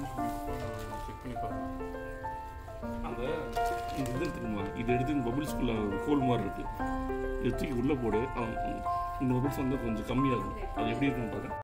Check பண்ணி பார்க்கலாம். அந்த இந்த இது இருக்குமா, இது எடுத்து இந்த பபிள்ஸ்குள்ளே ஹோல் மாதிரி இருக்குது, இது தூக்கி உள்ளே போடு. இந்த பபிள்ஸ் வந்து கொஞ்சம் கம்மியாகும். அது எப்படி இருக்குன்னு பார்க்குறேன்.